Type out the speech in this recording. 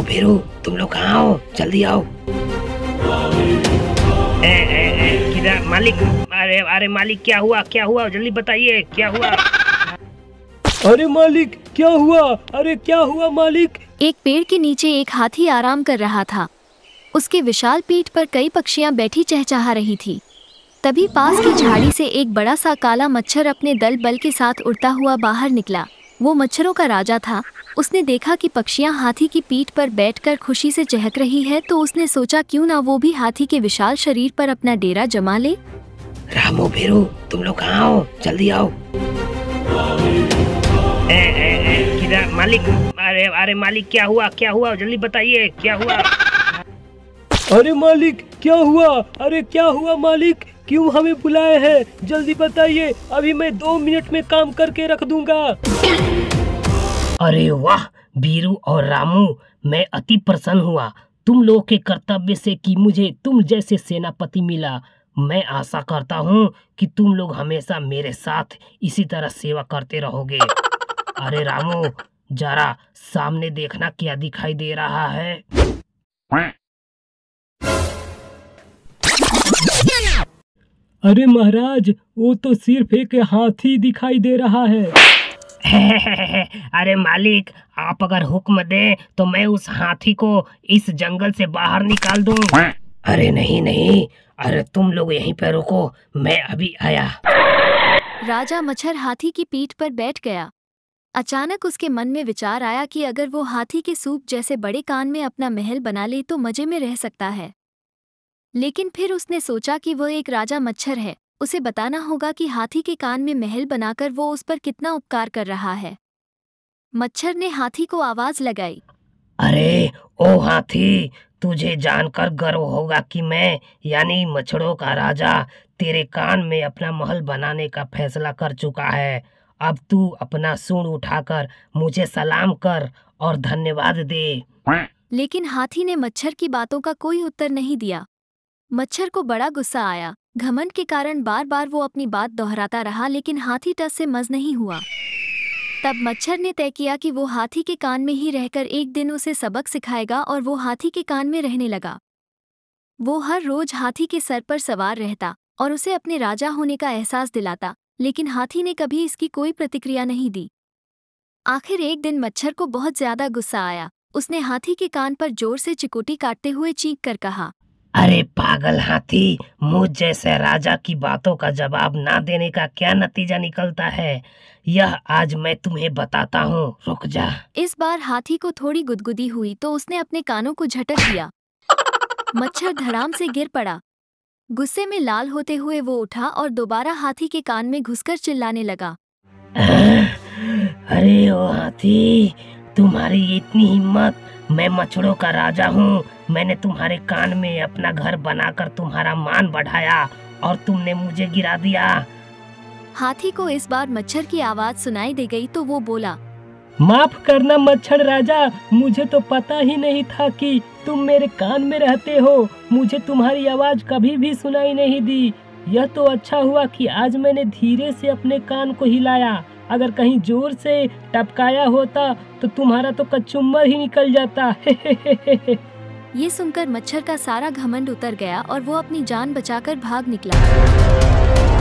भीरू, तुम लोग कहाँ हो? जल्दी आओ। किधर मालिक? अरे अरे मालिक, क्या हुआ? क्या हुआ? जल्दी बताइए, क्या हुआ? अरे मालिक क्या हुआ? अरे क्या हुआ मालिक? एक पेड़ के नीचे एक हाथी आराम कर रहा था। उसके विशाल पीठ पर कई पक्षियां बैठी चहचहा रही थी। तभी पास की झाड़ी से एक बड़ा सा काला मच्छर अपने दल बल के साथ उड़ता हुआ बाहर निकला। वो मच्छरों का राजा था। उसने देखा कि पक्षियां हाथी की पीठ पर बैठकर खुशी से चहक रही है, तो उसने सोचा क्यों ना वो भी हाथी के विशाल शरीर पर अपना डेरा जमा ले। रामू, भीरू, तुम लोग कहाँ हो? जल्दी आओ। किधर मालिक? अरे अरे मालिक, क्या हुआ? क्या हुआ? जल्दी बताइए, क्या हुआ? अरे मालिक क्या हुआ? अरे क्या हुआ मालिक? क्यों हमें बुलाए हैं? जल्दी बताइए, अभी मैं 2 मिनट में काम करके रख दूंगा। अरे वाह बीरू और रामू, मैं अति प्रसन्न हुआ तुम लोगों के कर्तव्य से कि मुझे तुम जैसे सेनापति मिला। मैं आशा करता हूँ कि तुम लोग हमेशा मेरे साथ इसी तरह सेवा करते रहोगे। अरे रामू, जरा सामने देखना क्या दिखाई दे रहा है। अरे महाराज, वो तो सिर्फ एक हाथी दिखाई दे रहा है। अरे मालिक, आप अगर हुक्म दें तो मैं उस हाथी को इस जंगल से बाहर निकाल दूं। अरे नहीं नहीं, अरे तुम लोग यहीं पर रुको, मैं अभी आया। राजा मच्छर हाथी की पीठ पर बैठ गया। अचानक उसके मन में विचार आया कि अगर वो हाथी के सूप जैसे बड़े कान में अपना महल बना ले तो मजे में रह सकता है। लेकिन फिर उसने सोचा कि वो एक राजा मच्छर है, उसे बताना होगा कि हाथी के कान में महल बनाकर वो उस पर कितना उपकार कर रहा है। मच्छर ने हाथी को आवाज लगाई। अरे ओ हाथी, तुझे जानकर गर्व होगा कि मैं यानी मच्छरों का राजा तेरे कान में अपना महल बनाने का फैसला कर चुका है। अब तू अपना सूंड उठाकर मुझे सलाम कर और धन्यवाद दे। लेकिन हाथी ने मच्छर की बातों का कोई उत्तर नहीं दिया। मच्छर को बड़ा गुस्सा आया। घमंड के कारण बार बार वो अपनी बात दोहराता रहा, लेकिन हाथी टस से मज नहीं हुआ। तब मच्छर ने तय किया कि वो हाथी के कान में ही रहकर एक दिन उसे सबक सिखाएगा, और वो हाथी के कान में रहने लगा। वो हर रोज हाथी के सर पर सवार रहता और उसे अपने राजा होने का एहसास दिलाता, लेकिन हाथी ने कभी इसकी कोई प्रतिक्रिया नहीं दी। आखिर एक दिन मच्छर को बहुत ज्यादा गुस्सा आया। उसने हाथी के कान पर जोर से चिकोटी काटते हुए चीख कर कहा, अरे पागल हाथी, मुझ जैसे राजा की बातों का जवाब ना देने का क्या नतीजा निकलता है, यह आज मैं तुम्हें बताता हूँ, रुक जा। इस बार हाथी को थोड़ी गुदगुदी हुई तो उसने अपने कानों को झटक दिया। मच्छर धड़ाम से गिर पड़ा। गुस्से में लाल होते हुए वो उठा और दोबारा हाथी के कान में घुसकर चिल्लाने लगा, अरे ओ हाथी, तुम्हारी इतनी हिम्मत! मैं मच्छरों का राजा हूँ। मैंने तुम्हारे कान में अपना घर बनाकर तुम्हारा मान बढ़ाया और तुमने मुझे गिरा दिया। हाथी को इस बार मच्छर की आवाज सुनाई दे गई तो वो बोला, माफ करना मच्छर राजा, मुझे तो पता ही नहीं था कि तुम मेरे कान में रहते हो। मुझे तुम्हारी आवाज कभी भी सुनाई नहीं दी। यह तो अच्छा हुआ कि आज मैंने धीरे से अपने कान को हिलाया। अगर कहीं जोर से टपकाया होता तो तुम्हारा तो कचुम्बर ही निकल जाता। ये सुनकर मच्छर का सारा घमंड उतर गया और वो अपनी जान बचाकर भाग निकला।